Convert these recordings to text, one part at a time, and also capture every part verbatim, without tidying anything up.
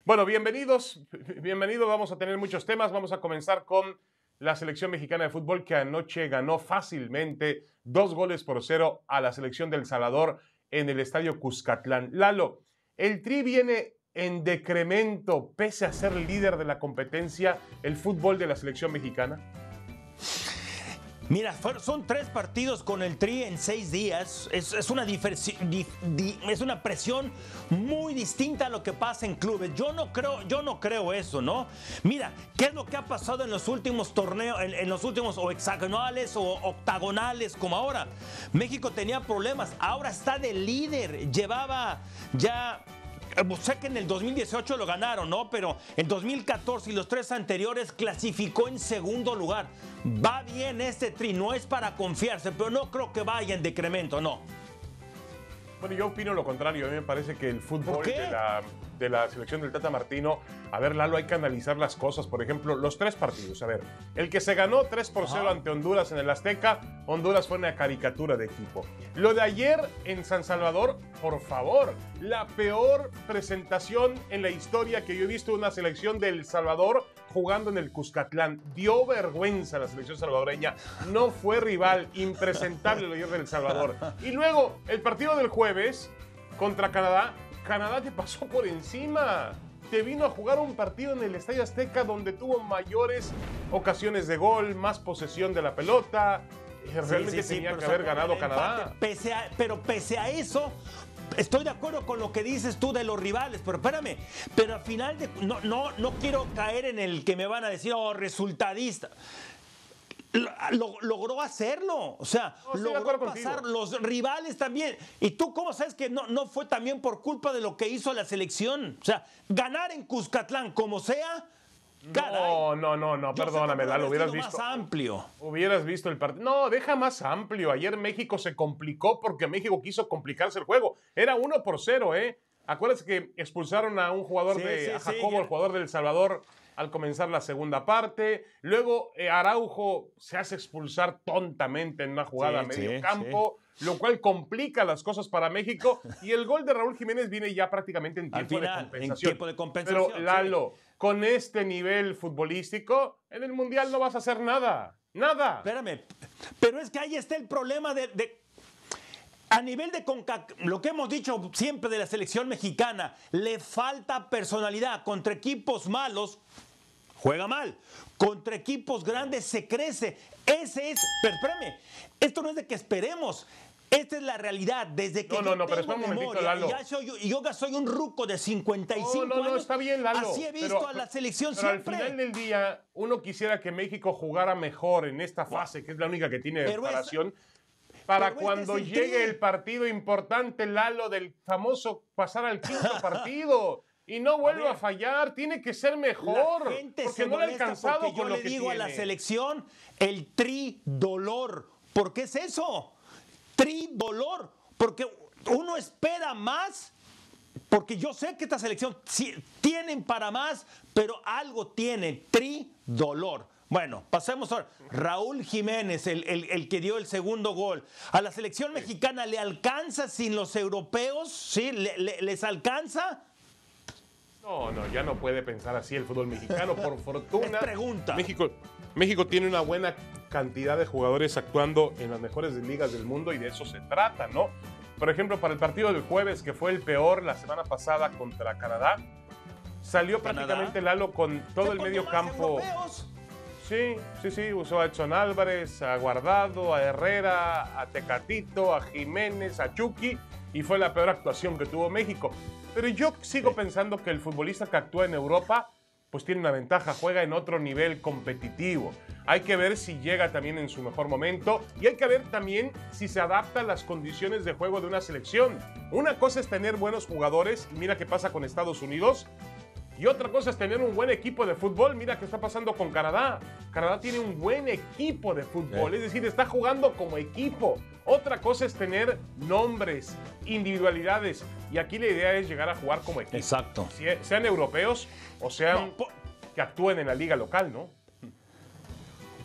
Bueno, bienvenidos, bienvenidos, vamos a tener muchos temas, vamos a comenzar con la selección mexicana de fútbol que anoche ganó fácilmente dos goles por cero a la selección del Salvador en el estadio Cuscatlán. Lalo, el Tri viene en decremento pese a ser líder de la competencia, el fútbol de la selección mexicana. Mira, son tres partidos con el Tri en seis días. Es, es, una di, di, es una presión muy distinta a lo que pasa en clubes. Yo no creo, yo no creo eso, ¿no? Mira, ¿qué es lo que ha pasado en los últimos torneos, en, en los últimos o hexagonales o octagonales como ahora? México tenía problemas, ahora está de líder. Llevaba ya... Sé que en el dos mil dieciocho lo ganaron, ¿no? Pero en dos mil catorce y los tres anteriores clasificó en segundo lugar. Va bien este Tri, no es para confiarse, pero no creo que vaya en decremento, no. Bueno, yo opino lo contrario. A mí me parece que el fútbol de la, de la selección del Tata Martino, a ver, Lalo, hay que analizar las cosas. Por ejemplo, los tres partidos. A ver, el que se ganó tres por cero ante Honduras en el Azteca, Honduras fue una caricatura de equipo. Lo de ayer en San Salvador, por favor, la peor presentación en la historia que yo he visto de una selección del Salvador jugando en el Cuscatlán. Dio vergüenza a la selección salvadoreña. No fue rival, impresentable lo ayer del Salvador. Y luego, el partido del jueves contra Canadá, Canadá te pasó por encima. Te vino a jugar un partido en el Estadio Azteca donde tuvo mayores ocasiones de gol, más posesión de la pelota. Realmente sí, sí, tenía sí, que haber ganado Canadá. Pese a, pero pese a eso, estoy de acuerdo con lo que dices tú de los rivales, pero espérame, pero al final de, no, no, no quiero caer en el que me van a decir, oh, resultadista. Lo, logró hacerlo, o sea, no, logró pasar contigo. Los rivales también. ¿Y tú cómo sabes que no, no fue también por culpa de lo que hizo la selección? O sea, ganar en Cuscatlán como sea. Caray. No, no, no, no, perdóname, Lalo, hubieras visto más amplio. Hubieras visto el partido. No, deja más amplio. Ayer México se complicó porque México quiso complicarse el juego. Era uno por cero, ¿eh? Acuérdense que expulsaron a un jugador sí, de sí, a Jacobo, sí, el jugador del Salvador, al comenzar la segunda parte. Luego eh, Araujo se hace expulsar tontamente en una jugada sí, a medio sí, campo, sí. Lo cual complica las cosas para México. Y el gol de Raúl Jiménez viene ya prácticamente en tiempo, final, de, compensación. En tiempo de compensación. Pero Lalo, sí. Con este nivel futbolístico, en el Mundial no vas a hacer nada. Nada. Espérame, pero es que ahí está el problema de... de... A nivel de CONCACAF, lo que hemos dicho siempre de la selección mexicana, le falta personalidad. Contra equipos malos, juega mal. Contra equipos grandes se crece. Ese es... Pero espérame, esto no es de que esperemos. Esta es la realidad. Desde que no, no, yo no, pero tengo espera un momentito, memoria, Lalo. Ya soy, yo ya soy un ruco de cincuenta y cinco no, no, no, años. está bien, Lalo. Así he visto pero, a la selección pero siempre. Al final del día, uno quisiera que México jugara mejor en esta fase, que es la única que tiene de preparación. Para Pero cuando este es el llegue el partido importante, Lalo, del famoso pasar al quinto partido y no vuelva a, a fallar, tiene que ser mejor. La gente porque se no le ha alcanzado porque yo con lo le que digo tiene. A la selección el tri-dolor. ¿Por qué es eso? Tri-dolor. Porque uno espera más. Porque yo sé que esta selección sí, tienen para más, pero algo tiene. Tri-dolor. Bueno, pasemos ahora. Raúl Jiménez, el, el, el que dio el segundo gol. ¿A la selección mexicana le alcanza sin los europeos? ¿Sí? ¿Le, le, ¿Les alcanza? No, no, ya no puede pensar así el fútbol mexicano. Por fortuna, es pregunta. México, México tiene una buena cantidad de jugadores actuando en las mejores ligas del mundo y de eso se trata, ¿no? Por ejemplo, para el partido del jueves, que fue el peor la semana pasada contra Canadá, salió ¿Canadá? prácticamente Lalo con todo el medio campo. Europeos? Sí, sí, sí, usó a Edson Álvarez, a Guardado, a Herrera, a Tecatito, a Jiménez, a Chucky, y fue la peor actuación que tuvo México. Pero yo sigo sí. pensando que el futbolista que actúa en Europa, pues tiene una ventaja, juega en otro nivel competitivo. Hay que ver si llega también en su mejor momento y hay que ver también si se adapta a las condiciones de juego de una selección. Una cosa es tener buenos jugadores, y mira qué pasa con Estados Unidos. Y otra cosa es tener un buen equipo de fútbol. Mira qué está pasando con Canadá. Canadá tiene un buen equipo de fútbol. Es decir, está jugando como equipo. Otra cosa es tener nombres, individualidades. Y aquí la idea es llegar a jugar como equipo. Exacto. Sean europeos o sean no, que actúen en la liga local, ¿no?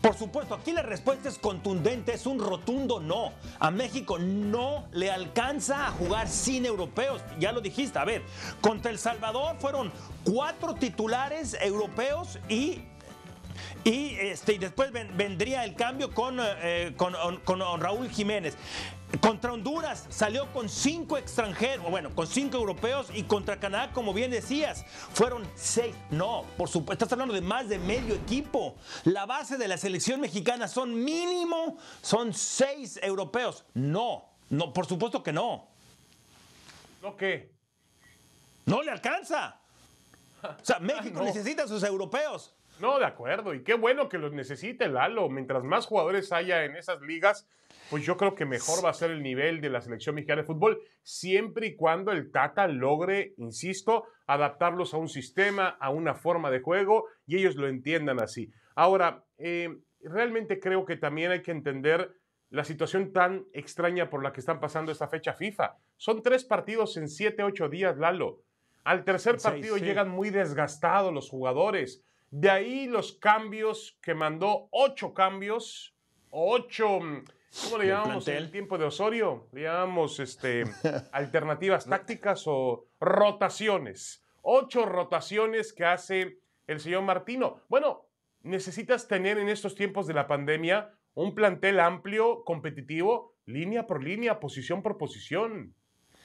Por supuesto, aquí la respuesta es contundente, es un rotundo no. A México no le alcanza a jugar sin europeos. Ya lo dijiste, a ver, contra El Salvador fueron cuatro titulares europeos y Y, este, y después ven, vendría el cambio con, eh, con, con Raúl Jiménez. Contra Honduras salió con cinco extranjeros, bueno, con cinco europeos, y contra Canadá, como bien decías, fueron seis. No, por supuesto, estás hablando de más de medio equipo. La base de la selección mexicana son mínimo, son seis europeos. No, no, por supuesto que no. ¿No qué? No le alcanza. O sea, México no necesita a sus europeos. No, de acuerdo. Y qué bueno que los necesite Lalo. Mientras más jugadores haya en esas ligas, pues yo creo que mejor va a ser el nivel de la selección mexicana de fútbol, siempre y cuando el Tata logre, insisto, adaptarlos a un sistema, a una forma de juego, y ellos lo entiendan así. Ahora, eh, realmente creo que también hay que entender la situación tan extraña por la que están pasando esta fecha FIFA. Son tres partidos en siete, ocho días, Lalo. Al tercer partido sí, sí. llegan muy desgastados los jugadores. De ahí los cambios que mandó, ocho cambios, ocho, ¿cómo le llamamos en el tiempo de Osorio? Le llamamos este, alternativas tácticas o rotaciones. Ocho rotaciones que hace el señor Martino. Bueno, necesitas tener en estos tiempos de la pandemia un plantel amplio, competitivo, línea por línea, posición por posición.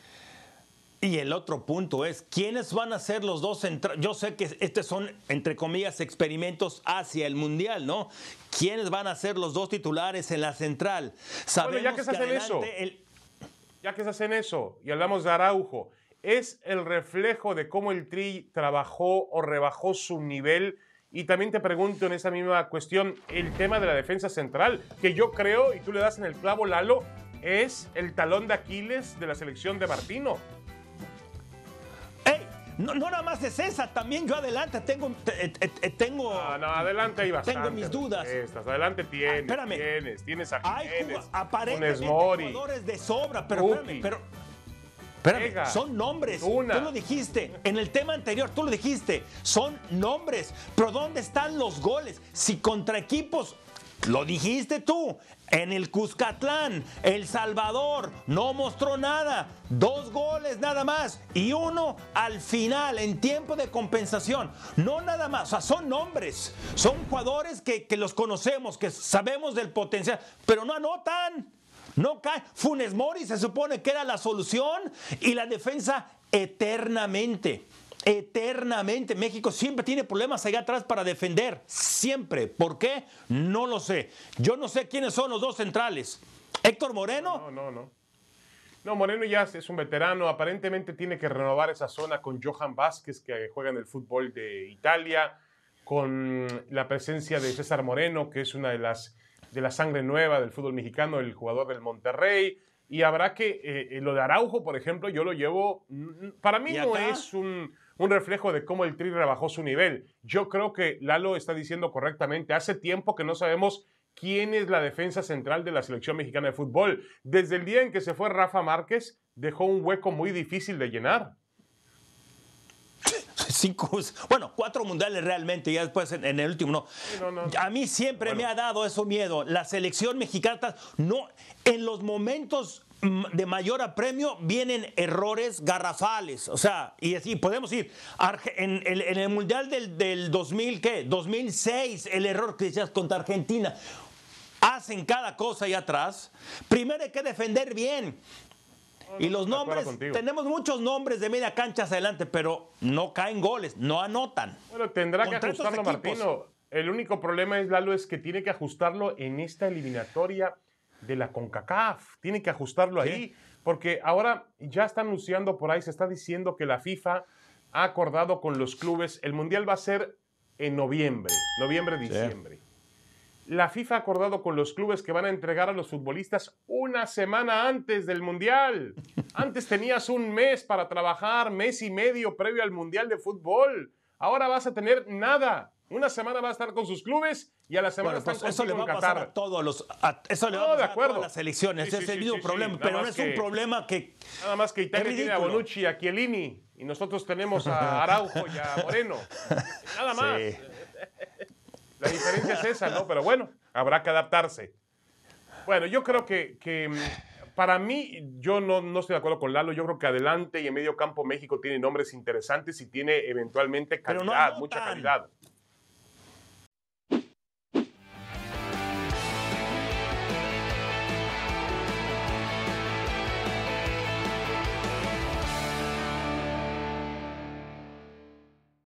Y el otro punto es, ¿quiénes van a ser los dos centrales? Yo sé que estos son, entre comillas, experimentos hacia el Mundial, ¿no? ¿Quiénes van a ser los dos titulares en la central? Sabemos bueno, ya que se hacen eso, el... ya que se hacen eso, y hablamos de Araujo, ¿es el reflejo de cómo el Tri trabajó o rebajó su nivel? Y también te pregunto en esa misma cuestión, el tema de la defensa central, que yo creo, y tú le das en el clavo, Lalo, es el talón de Aquiles de la selección de Martino. No, no nada más es esa, también yo adelante tengo... Eh, eh, tengo no, no, adelante hay bastante. Tengo mis dudas. Estas. Adelante tienes, ah, tienes, tienes a Jiménez, hay aparentemente jugadores de sobra, pero Ruki, espérame, pero... Espérame, Vega, son nombres, una. Tú lo dijiste, en el tema anterior tú lo dijiste, son nombres, pero ¿dónde están los goles? Si contra equipos... Lo dijiste tú, en el Cuscatlán, El Salvador, no mostró nada, dos goles nada más y uno al final, en tiempo de compensación, no nada más, o sea, son nombres, son jugadores que, que los conocemos, que sabemos del potencial, pero no anotan, no caen. Funes Mori se supone que era la solución y la defensa eternamente. Eternamente. México siempre tiene problemas allá atrás para defender. Siempre. ¿Por qué? No lo sé. Yo no sé quiénes son los dos centrales. ¿Héctor Moreno? No, no, no. No, Moreno ya es un veterano. Aparentemente tiene que renovar esa zona con Johan Vázquez, que juega en el fútbol de Italia, con la presencia de César Moreno, que es una de las de la sangre nueva del fútbol mexicano, el jugador del Monterrey. Y habrá que, eh, lo de Araujo, por ejemplo, yo lo llevo, para mí no es un, un reflejo de cómo el Tri rebajó su nivel. Yo creo que Lalo está diciendo correctamente, hace tiempo que no sabemos quién es la defensa central de la selección mexicana de fútbol. Desde el día en que se fue Rafa Márquez, dejó un hueco muy difícil de llenar. Cinco, bueno, cuatro mundiales realmente, ya después en, en el último no. Sí, no, no. A mí siempre bueno. me ha dado eso miedo. La selección mexicana, no, en los momentos de mayor apremio vienen errores garrafales. O sea, y así podemos ir. En el, en el mundial del, del dos mil, ¿qué? dos mil seis, el error que decías contra Argentina. Hacen cada cosa ahí atrás. Primero hay que defender bien. No, y los nombres, tenemos muchos nombres de media cancha hacia adelante, pero no caen goles, no anotan. Bueno, tendrá que ajustarlo Martino. El único problema es, Lalo, es que tiene que ajustarlo en esta eliminatoria de la CONCACAF. Tiene que ajustarlo ¿Sí? ahí, porque ahora ya está anunciando por ahí, se está diciendo que la FIFA ha acordado con los clubes, el Mundial va a ser en noviembre, noviembre, diciembre. Sí. La FIFA ha acordado con los clubes que van a entregar a los futbolistas una semana antes del Mundial. Antes tenías un mes para trabajar, mes y medio previo al Mundial de fútbol. Ahora vas a tener nada. Una semana va a estar con sus clubes y a la semana bueno, están pues eso le va a pasar a todos los a, eso le va no, a pasar a todas las selecciones. Sí, sí, es el mismo sí, problema, sí. pero no es que, un problema que nada más que Italia tiene a Bonucci y a Chiellini y nosotros tenemos a Araujo y a Moreno. Nada más. Sí. La diferencia es esa, ¿no? Pero bueno, habrá que adaptarse. Bueno, yo creo que, que para mí, yo no, no estoy de acuerdo con Lalo. Yo creo que adelante y en medio campo México tiene nombres interesantes y tiene eventualmente calidad, no mucha calidad.